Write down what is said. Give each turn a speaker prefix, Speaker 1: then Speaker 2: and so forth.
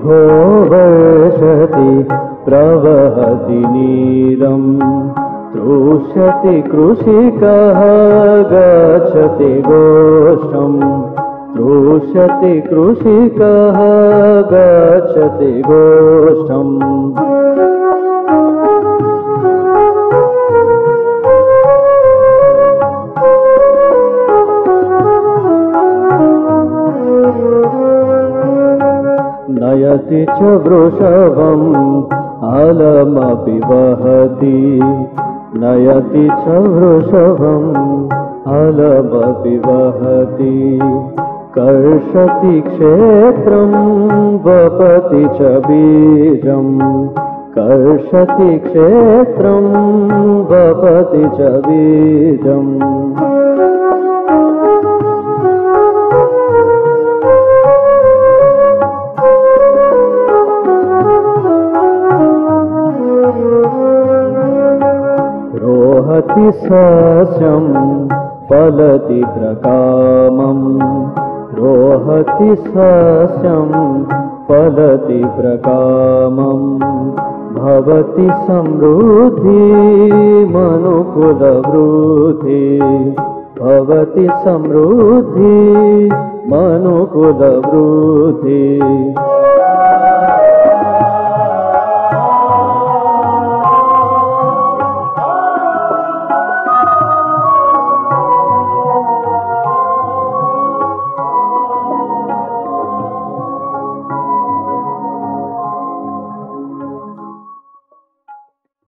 Speaker 1: मेघो वर्षति प्रवहति नीरम् तृष्यति कृषिकः गच्छति गोष्ठम् तृष्यति कृषिकः गच्छति गोष्ठम् नयति च वृषभम् अलमपि वहति नयति च वृषभम् अलमपि वहति कर्षति क्षेत्रं वपति च बीजम् कर्षति क्षेत्रं वपति च बीजम् रोहति सस्यं फलति प्रकामम् रोहति सस्यं फलति प्रकामम् भवति समृद्धि मनुकुलवृद्धि भवति समृद्धि मनुकुलवृद्धि